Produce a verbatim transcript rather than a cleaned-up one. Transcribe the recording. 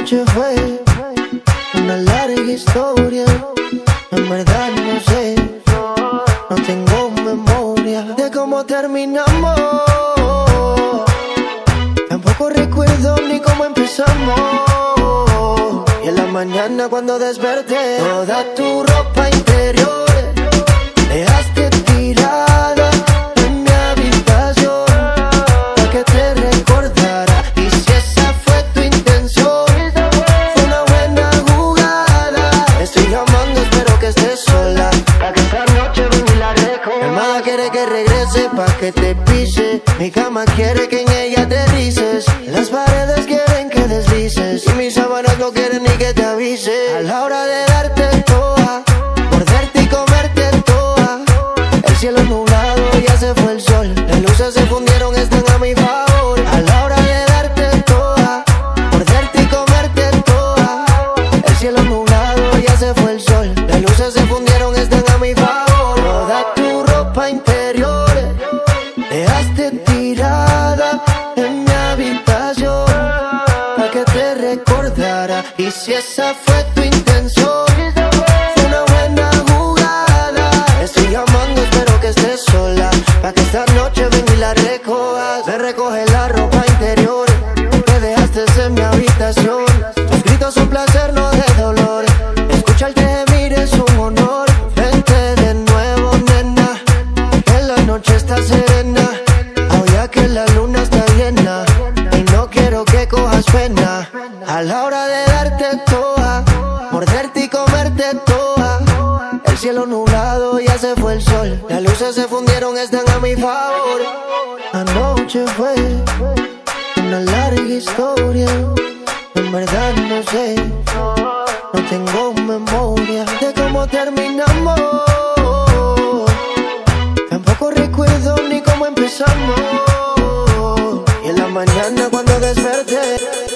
noche fue una larga historia. En verdad no sé, no tengo memoria de cómo terminamos. Tampoco recuerdo ni cómo empezamos. Y en la mañana cuando desperté, toda tu ropa interior dejaste tirada en mi habitación, para que te recordara. Y si esa fue tu intención, fue una buena jugada. Estoy llamando, espero que estés sola, para que esta noche venga y la recoja. Mi almohada quiere que regrese pa' que te pise. Mi cama quiere que en ella te dices. Las paredes quieren que deslices, y mis sábanas no quieren ni que te avise. A la hora de darte toda, morderte y comerte toda, el cielo nublado, ya se fue el sol. Las luces se fundieron, están a mi favor. A la hora de darte toda, morderte y comerte toda, el cielo nublado, ya se fue el sol. Las luces se fundieron, están a mi favor. Toda tu ropa interior dejaste tirada en mi habitación, para que te recordara. Y si esa fue tu intención, fue una buena jugada. Estoy llamando, espero que estés sola, para que esta noche venga y la recojas. Me recoge la ropa interior que dejaste en mi habitación. Tus gritos son placer, no de dolor. Escucharte gemir es un honor. Vente de nuevo, nena, que la noche está serena. Ahora que la luna está llena, y no quiero que cojas pena. A la hora de darte toda, morderte y comerte toda, el cielo nublado, ya se fue el sol. Las luces se fundieron, están a mi favor. Anoche fue una larga historia. En verdad no sé, no tengo memoria de cómo terminamos. Tampoco recuerdo ni cómo empezamos. Y en la mañana cuando desperté,